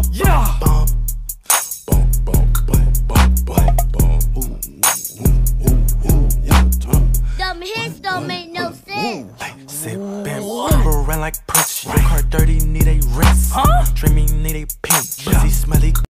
Yeah. Bump, bump, bump, bump, bump, bump, bump. Dumb hits don't make no sense. Sippin', pouring like Prince. Your car dirty, need a rinse. Dreamy, need a pink. Pussy smelly.